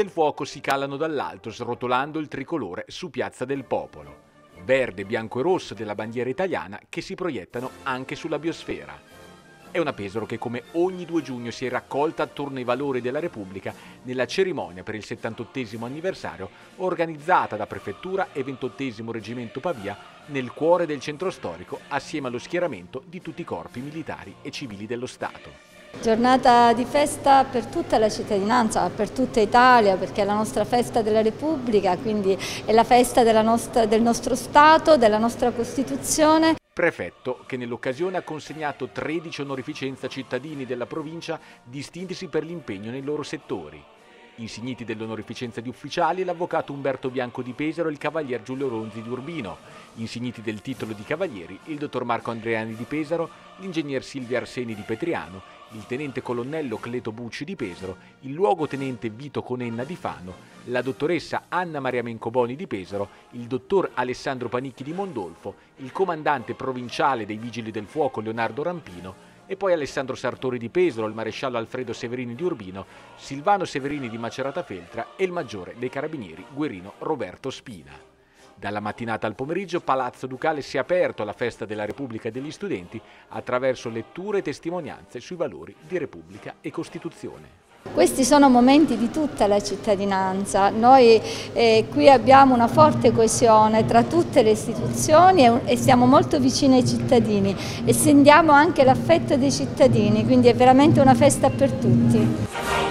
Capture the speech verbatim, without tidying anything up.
del fuoco si calano dall'alto srotolando il tricolore su Piazza del Popolo. Verde, bianco e rosso della bandiera italiana che si proiettano anche sulla biosfera. È una Pesaro che come ogni due giugno si è raccolta attorno ai valori della Repubblica nella cerimonia per il settantottesimo anniversario organizzata da Prefettura e ventottesimo Reggimento Pavia nel cuore del centro storico assieme allo schieramento di tutti i corpi militari e civili dello Stato. Giornata di festa per tutta la cittadinanza, per tutta Italia, perché è la nostra festa della Repubblica, quindi è la festa della nostra, del nostro Stato, della nostra Costituzione. Prefetto che nell'occasione ha consegnato tredici onorificenze a cittadini della provincia distintisi per l'impegno nei loro settori. Insigniti dell'onorificenza di ufficiali l'avvocato Umberto Bianco di Pesaro e il cavalier Giulio Ronzi di Urbino. Insigniti del titolo di cavalieri il dottor Marco Andreani di Pesaro, l'ingegner Silvia Arseni di Petriano, il tenente colonnello Cleto Bucci di Pesaro, il luogotenente Vito Conenna di Fano, la dottoressa Anna Maria Mencoboni di Pesaro, il dottor Alessandro Panicchi di Mondolfo, il comandante provinciale dei Vigili del Fuoco Leonardo Rampino e poi Alessandro Sartori di Pesaro, il maresciallo Alfredo Severini di Urbino, Silvano Severini di Macerata Feltra e il maggiore dei carabinieri Guerino Roberto Spina. Dalla mattinata al pomeriggio Palazzo Ducale si è aperto alla festa della Repubblica e degli studenti attraverso letture e testimonianze sui valori di Repubblica e Costituzione. Questi sono momenti di tutta la cittadinanza, noi eh, qui abbiamo una forte coesione tra tutte le istituzioni e, e siamo molto vicini ai cittadini e sentiamo anche l'affetto dei cittadini, quindi è veramente una festa per tutti.